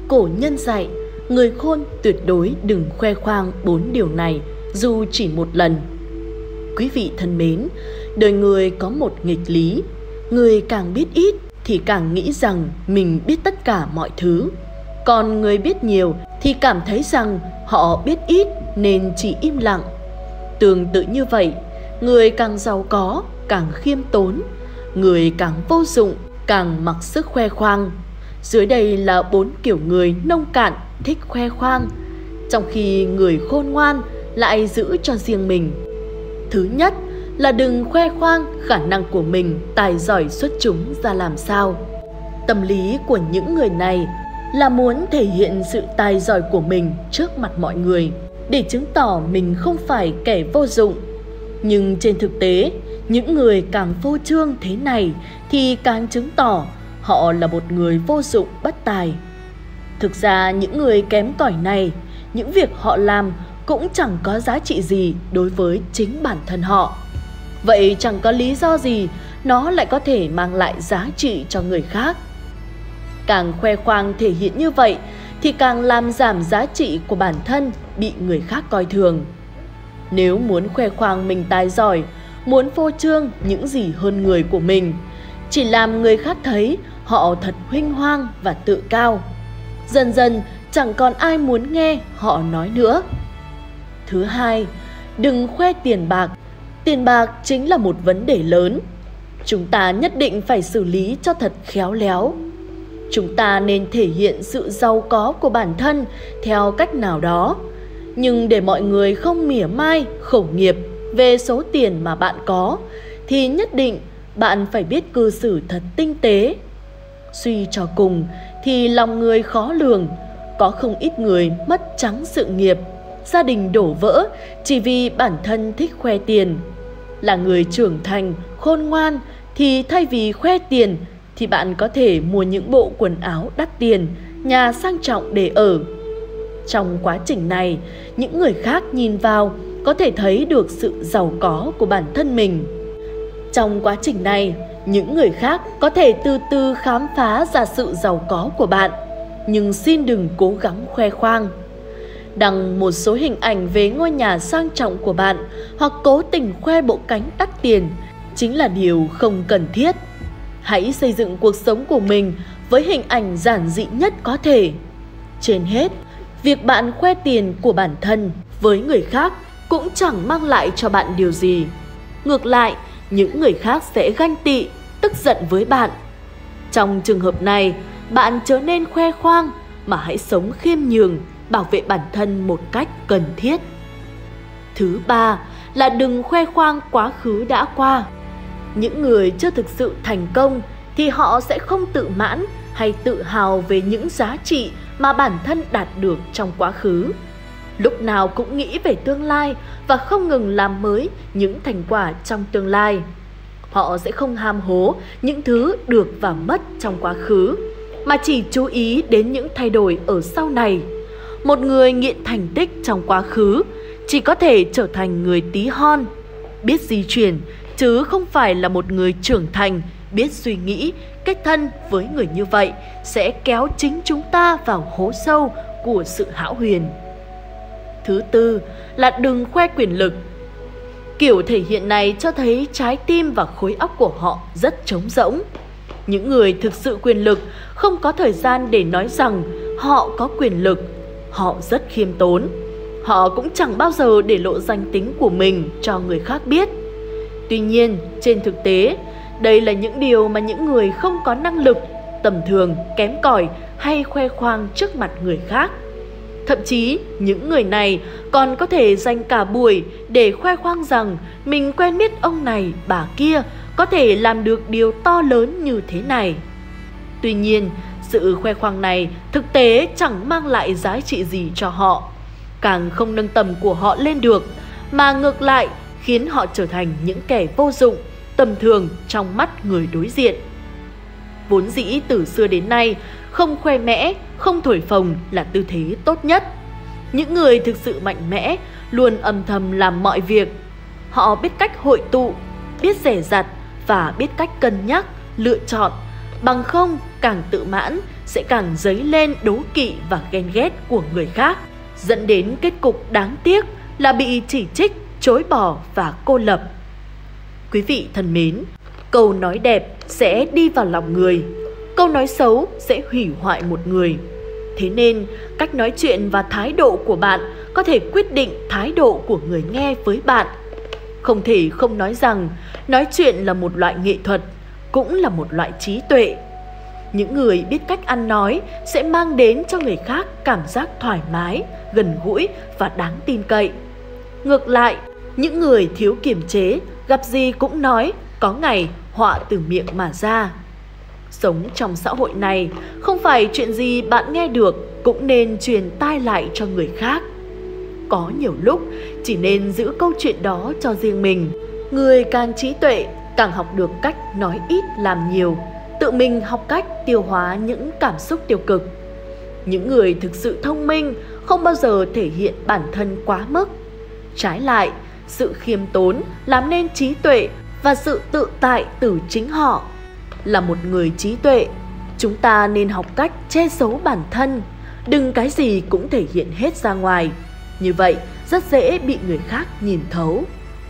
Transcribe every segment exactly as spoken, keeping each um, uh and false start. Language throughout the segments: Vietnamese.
cổ nhân dạy, người khôn tuyệt đối đừng khoe khoang bốn điều này dù chỉ một lần. Quý vị thân mến, đời người có một nghịch lý, người càng biết ít thì càng nghĩ rằng mình biết tất cả mọi thứ. Còn người biết nhiều thì cảm thấy rằng họ biết ít nên chỉ im lặng. Tương tự như vậy, người càng giàu có càng khiêm tốn, người càng vô dụng càng mặc sức khoe khoang. Dưới đây là bốn kiểu người nông cạn thích khoe khoang, trong khi người khôn ngoan lại giữ cho riêng mình. Thứ nhất là đừng khoe khoang khả năng của mình tài giỏi xuất chúng ra làm sao. Tâm lý của những người này là muốn thể hiện sự tài giỏi của mình trước mặt mọi người, để chứng tỏ mình không phải kẻ vô dụng. Nhưng trên thực tế, những người càng phô trương thế này thì càng chứng tỏ họ là một người vô dụng bất tài. Thực ra những người kém cỏi này, những việc họ làm cũng chẳng có giá trị gì đối với chính bản thân họ. Vậy chẳng có lý do gì nó lại có thể mang lại giá trị cho người khác. Càng khoe khoang thể hiện như vậy thì càng làm giảm giá trị của bản thân, bị người khác coi thường. Nếu muốn khoe khoang mình tài giỏi, muốn phô trương những gì hơn người của mình, chỉ làm người khác thấy họ thật huênh hoang và tự cao. Dần dần chẳng còn ai muốn nghe họ nói nữa. Thứ hai, đừng khoe tiền bạc. Tiền bạc chính là một vấn đề lớn. Chúng ta nhất định phải xử lý cho thật khéo léo. Chúng ta nên thể hiện sự giàu có của bản thân theo cách nào đó, nhưng để mọi người không mỉa mai, khẩu nghiệp về số tiền mà bạn có, thì nhất định bạn phải biết cư xử thật tinh tế. Suy cho cùng thì lòng người khó lường, có không ít người mất trắng sự nghiệp, gia đình đổ vỡ chỉ vì bản thân thích khoe tiền. Là người trưởng thành, khôn ngoan thì thay vì khoe tiền thì bạn có thể mua những bộ quần áo đắt tiền, nhà sang trọng để ở. Trong quá trình này, những người khác nhìn vào có thể thấy được sự giàu có của bản thân mình. Trong quá trình này, những người khác có thể từ từ khám phá ra sự giàu có của bạn, nhưng xin đừng cố gắng khoe khoang. Đăng một số hình ảnh về ngôi nhà sang trọng của bạn hoặc cố tình khoe bộ cánh đắt tiền chính là điều không cần thiết. Hãy xây dựng cuộc sống của mình với hình ảnh giản dị nhất có thể. Trên hết, việc bạn khoe tiền của bản thân với người khác cũng chẳng mang lại cho bạn điều gì. Ngược lại, những người khác sẽ ganh tị, tức giận với bạn. Trong trường hợp này, bạn chớ nên khoe khoang mà hãy sống khiêm nhường, bảo vệ bản thân một cách cần thiết. Thứ ba là đừng khoe khoang quá khứ đã qua. Những người chưa thực sự thành công thì họ sẽ không tự mãn hay tự hào về những giá trị mà bản thân đạt được trong quá khứ. Lúc nào cũng nghĩ về tương lai và không ngừng làm mới những thành quả trong tương lai. Họ sẽ không ham hố những thứ được và mất trong quá khứ, mà chỉ chú ý đến những thay đổi ở sau này. Một người nghiện thành tích trong quá khứ chỉ có thể trở thành người tí hon, biết di chuyển, chứ không phải là một người trưởng thành, biết suy nghĩ. Kết thân với người như vậy sẽ kéo chính chúng ta vào hố sâu của sự hão huyền. Thứ tư là đừng khoe quyền lực. Kiểu thể hiện này cho thấy trái tim và khối óc của họ rất trống rỗng. Những người thực sự quyền lực không có thời gian để nói rằng họ có quyền lực. Họ rất khiêm tốn. Họ cũng chẳng bao giờ để lộ danh tính của mình cho người khác biết. Tuy nhiên, trên thực tế, đây là những điều mà những người không có năng lực, tầm thường, kém cỏi hay khoe khoang trước mặt người khác. Thậm chí, những người này còn có thể dành cả buổi để khoe khoang rằng mình quen biết ông này, bà kia, có thể làm được điều to lớn như thế này. Tuy nhiên, sự khoe khoang này thực tế chẳng mang lại giá trị gì cho họ, càng không nâng tầm của họ lên được, mà ngược lại khiến họ trở thành những kẻ vô dụng, tầm thường trong mắt người đối diện. Vốn dĩ từ xưa đến nay, không khoe mẽ, không thổi phồng là tư thế tốt nhất. Những người thực sự mạnh mẽ luôn âm thầm làm mọi việc. Họ biết cách hội tụ, biết dè dặt và biết cách cân nhắc, lựa chọn. Bằng không, càng tự mãn sẽ càng dấy lên đố kỵ và ghen ghét của người khác, dẫn đến kết cục đáng tiếc là bị chỉ trích, chối bỏ và cô lập. Quý vị thân mến, câu nói đẹp sẽ đi vào lòng người, câu nói xấu sẽ hủy hoại một người. Thế nên, cách nói chuyện và thái độ của bạn có thể quyết định thái độ của người nghe với bạn. Không thể không nói rằng, nói chuyện là một loại nghệ thuật, cũng là một loại trí tuệ. Những người biết cách ăn nói sẽ mang đến cho người khác cảm giác thoải mái, gần gũi và đáng tin cậy. Ngược lại, những người thiếu kiềm chế, gặp gì cũng nói, có ngày họa từ miệng mà ra. Sống trong xã hội này, không phải chuyện gì bạn nghe được cũng nên truyền tai lại cho người khác. Có nhiều lúc chỉ nên giữ câu chuyện đó cho riêng mình. Người càng trí tuệ, càng học được cách nói ít làm nhiều, tự mình học cách tiêu hóa những cảm xúc tiêu cực. Những người thực sự thông minh không bao giờ thể hiện bản thân quá mức. Trái lại, sự khiêm tốn làm nên trí tuệ và sự tự tại từ chính họ. Là một người trí tuệ, chúng ta nên học cách che giấu bản thân, đừng cái gì cũng thể hiện hết ra ngoài. Như vậy, rất dễ bị người khác nhìn thấu.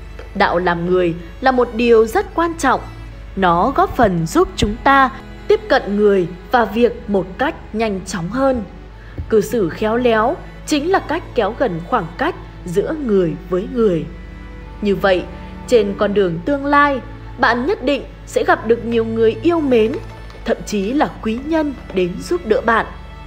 Đạo làm người là một điều rất quan trọng. Nó góp phần giúp chúng ta tiếp cận người và việc một cách nhanh chóng hơn. Cư xử khéo léo chính là cách kéo gần khoảng cách giữa người với người. Như vậy, trên con đường tương lai, bạn nhất định sẽ gặp được nhiều người yêu mến, thậm chí là quý nhân đến giúp đỡ bạn.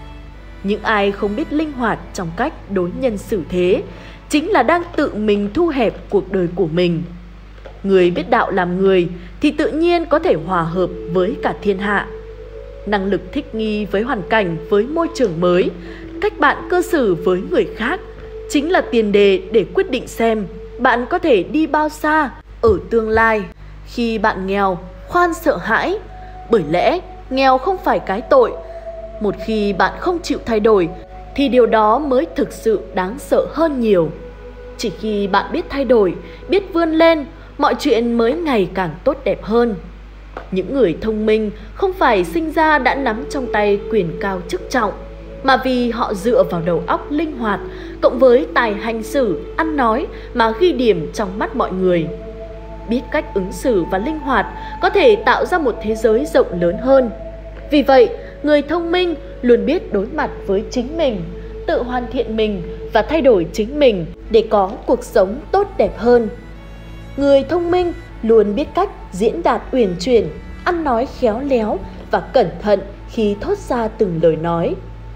Những ai không biết linh hoạt trong cách đối nhân xử thế chính là đang tự mình thu hẹp cuộc đời của mình. Người biết đạo làm người thì tự nhiên có thể hòa hợp với cả thiên hạ. Năng lực thích nghi với hoàn cảnh, với môi trường mới, cách bạn cư xử với người khác chính là tiền đề để quyết định xem bạn có thể đi bao xa ở tương lai. Khi bạn nghèo, khoan sợ hãi, bởi lẽ nghèo không phải cái tội. Một khi bạn không chịu thay đổi thì điều đó mới thực sự đáng sợ hơn nhiều. Chỉ khi bạn biết thay đổi, biết vươn lên, mọi chuyện mới ngày càng tốt đẹp hơn. Những người thông minh không phải sinh ra đã nắm trong tay quyền cao chức trọng, mà vì họ dựa vào đầu óc linh hoạt cộng với tài hành xử, ăn nói mà ghi điểm trong mắt mọi người. Biết cách ứng xử và linh hoạt có thể tạo ra một thế giới rộng lớn hơn. Vì vậy, người thông minh luôn biết đối mặt với chính mình, tự hoàn thiện mình và thay đổi chính mình để có cuộc sống tốt đẹp hơn. Người thông minh luôn biết cách diễn đạt uyển chuyển, ăn nói khéo léo và cẩn thận khi thốt ra từng lời nói.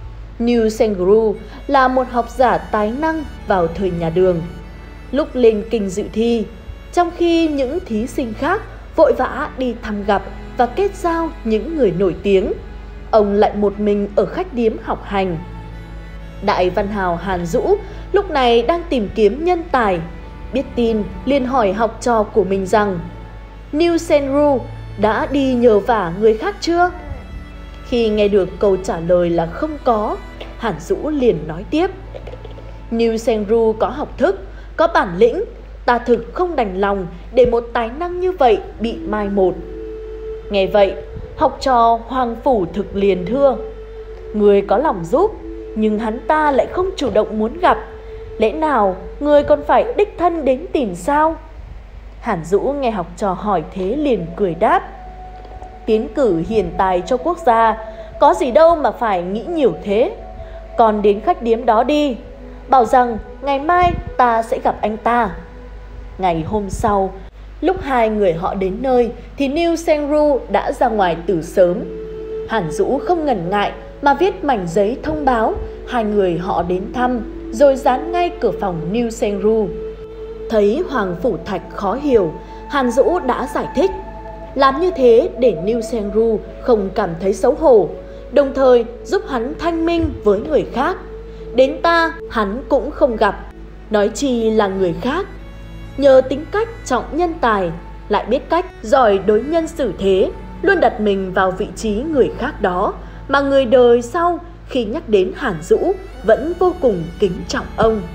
New Sengru là một học giả tài năng vào thời nhà Đường. Lúc lên kinh dự thi, trong khi những thí sinh khác vội vã đi thăm gặp và kết giao những người nổi tiếng, ông lại một mình ở khách điếm học hành. Đại văn hào Hàn Dũ lúc này đang tìm kiếm nhân tài. Biết tin, liền hỏi học trò của mình rằng New Senru đã đi nhờ vả người khác chưa? Khi nghe được câu trả lời là không có, Hàn Dũ liền nói tiếp: New Senru có học thức, có bản lĩnh, ta thực không đành lòng để một tài năng như vậy bị mai một. Nghe vậy, học trò Hoàng Phủ Thực liền thưa: Người có lòng giúp, nhưng hắn ta lại không chủ động muốn gặp. Lẽ nào người còn phải đích thân đến tìm sao? Hàn Dũ nghe học trò hỏi thế liền cười đáp: Tiến cử hiền tài cho quốc gia, có gì đâu mà phải nghĩ nhiều thế. Còn đến khách điếm đó đi, bảo rằng ngày mai ta sẽ gặp anh ta. Ngày hôm sau, lúc hai người họ đến nơi thì New Senru đã ra ngoài từ sớm. Hàn Dũ không ngần ngại mà viết mảnh giấy thông báo hai người họ đến thăm, rồi dán ngay cửa phòng New Senru. Thấy Hoàng Phủ Thạch khó hiểu, Hàn Dũ đã giải thích. Làm như thế để New Senru không cảm thấy xấu hổ, đồng thời giúp hắn thanh minh với người khác. Đến ta hắn cũng không gặp, nói chi là người khác. Nhờ tính cách trọng nhân tài, lại biết cách giỏi đối nhân xử thế, luôn đặt mình vào vị trí người khác đó, mà người đời sau khi nhắc đến Hàn Dũ vẫn vô cùng kính trọng ông.